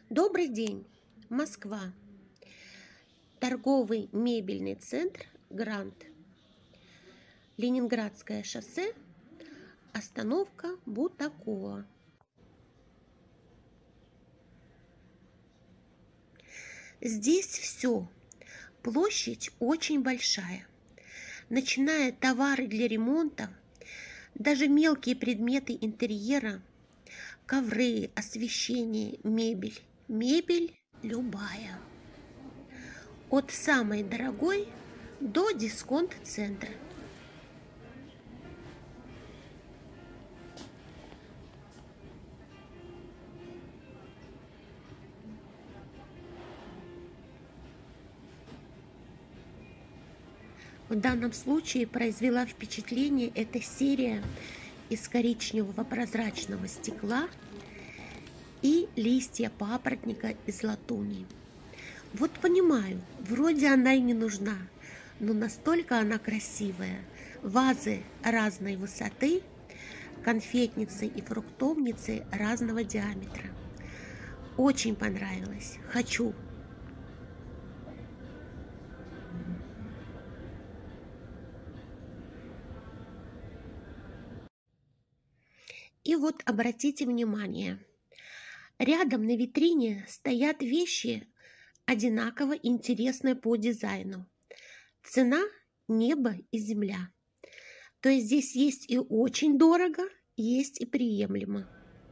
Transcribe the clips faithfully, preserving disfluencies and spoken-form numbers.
Добрый день, Москва. Торговый мебельный центр «Грант». Ленинградское шоссе, остановка Бутакова. Здесь все. Площадь очень большая. Начиная товары для ремонта, даже мелкие предметы интерьера, ковры, освещение, мебель. Мебель любая. От самой дорогой до дисконт-центра. В данном случае произвела впечатление эта серия из коричневого прозрачного стекла и листья папоротника из латуни. Вот понимаю, вроде она и не нужна, но настолько она красивая. Вазы разной высоты, конфетницы и фруктовницы разного диаметра. Очень понравилось. Хочу. И вот обратите внимание, рядом на витрине стоят вещи одинаково интересные по дизайну. Цена – небо и земля. То есть здесь есть и очень дорого, есть и приемлемо.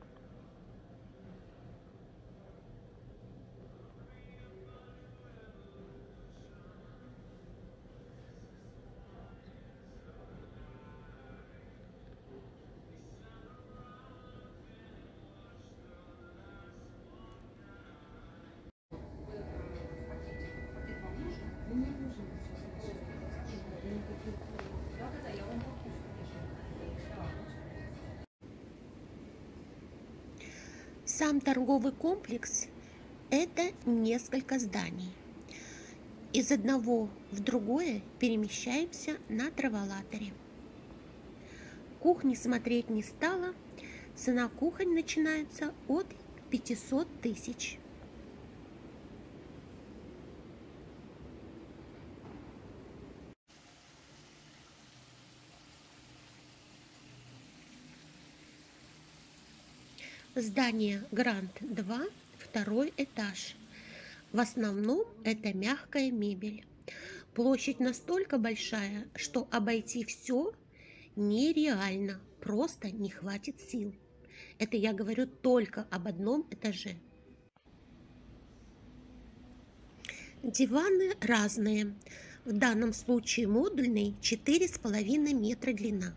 Сам торговый комплекс – это несколько зданий. Из одного в другое перемещаемся на траволаторе. Кухни смотреть не стала. Цена кухонь начинается от пятисот тысяч. Здание Грант два, второй этаж. В основном это мягкая мебель. Площадь настолько большая, что обойти все нереально, просто не хватит сил. Это я говорю только об одном этаже. Диваны разные. В данном случае модульный четыре с половиной метра длина.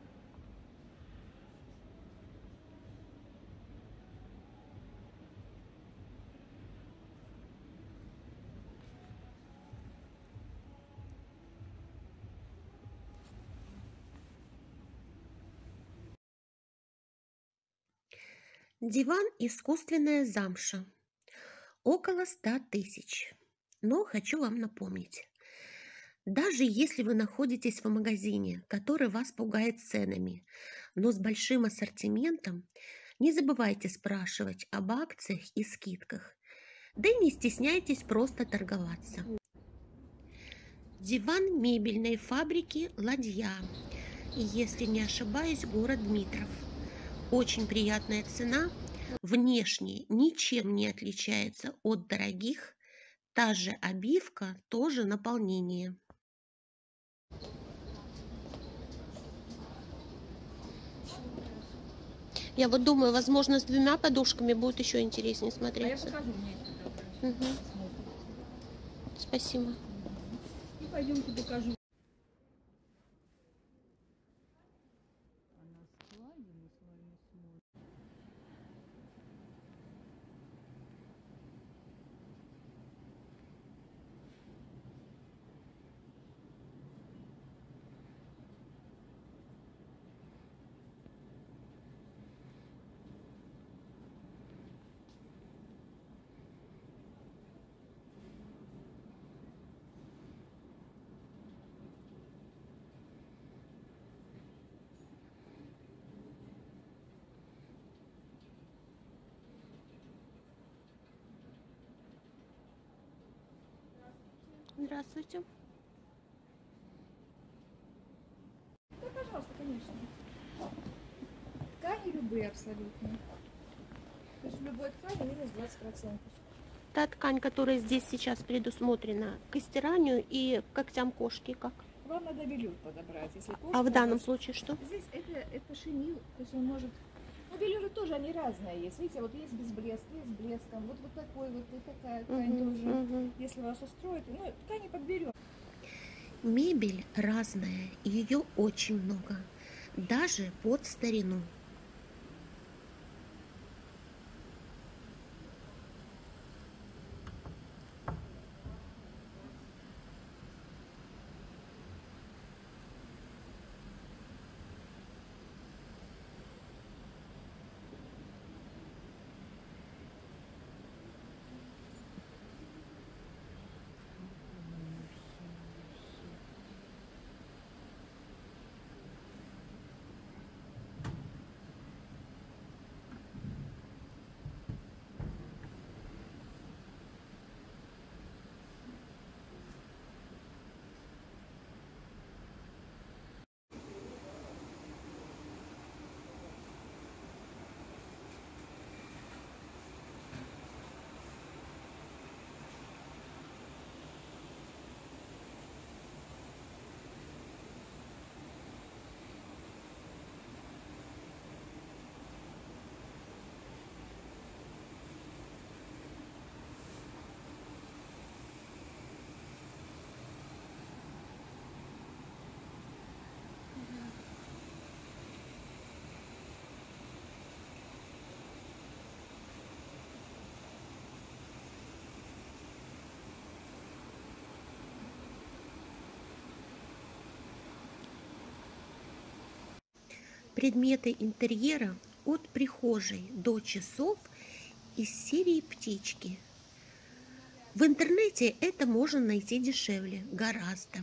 Диван искусственная замша. Около ста тысяч. Но хочу вам напомнить. Даже если вы находитесь в магазине, который вас пугает ценами, но с большим ассортиментом, не забывайте спрашивать об акциях и скидках. Да и не стесняйтесь просто торговаться. Диван мебельной фабрики «Ладья». Если не ошибаюсь, город Дмитров. Очень приятная цена. Внешне ничем не отличается от дорогих. Та же обивка, тоже наполнение. Я вот думаю, возможно, с двумя подушками будет еще интереснее смотреться. А я покажу, у меня есть такая. Угу. Спасибо. И пойдемте покажу. Здравствуйте. Да, пожалуйста, конечно. Ткани любые абсолютно. То есть в любой ткани минус двадцать процентов. Та ткань, которая здесь сейчас предусмотрена к стиранию и к когтям кошки, как? Вам надо велюр подобрать, если кошка. А в данном вас... случае что? Здесь это, это шинил, то есть он может... Ну, велюры тоже, они разные есть. Видите, вот есть без блеска, есть с блеском. Вот, вот такой вот и такая ткань Угу, тоже. угу. Если вас устроит, ну, ткани подберем. Мебель разная, ее очень много, даже под старину. Предметы интерьера от прихожей до часов из серии «Птички». В интернете это можно найти дешевле, гораздо.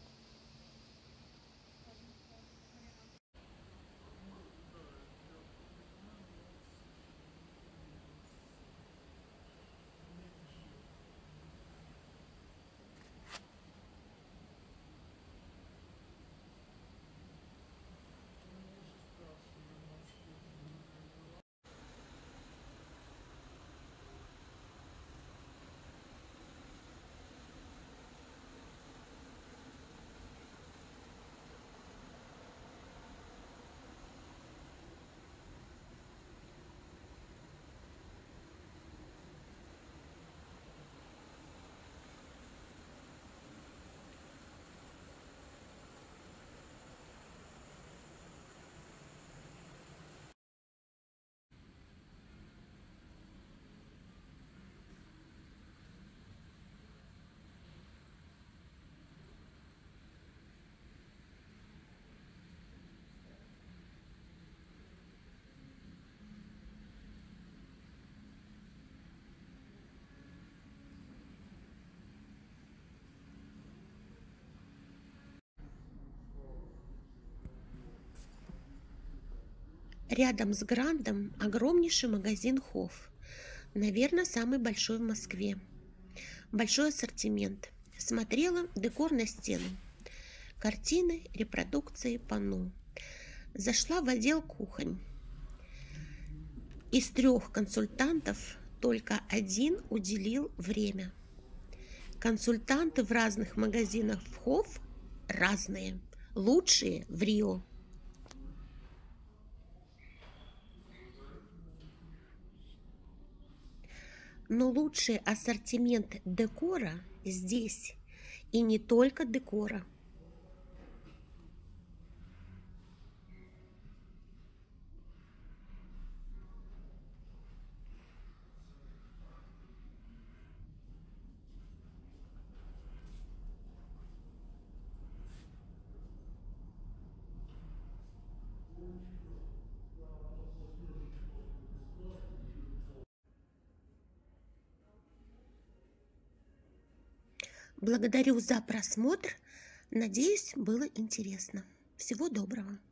Рядом с Грандом огромнейший магазин Хофф. Наверное, самый большой в Москве. Большой ассортимент. Смотрела декор на стену. Картины, репродукции, панно. Зашла в отдел кухонь. Из трех консультантов только один уделил время. Консультанты в разных магазинах в Хофф разные. Лучшие в Рио. Но лучший ассортимент декора здесь. И не только декора. Благодарю за просмотр. Надеюсь, было интересно. Всего доброго.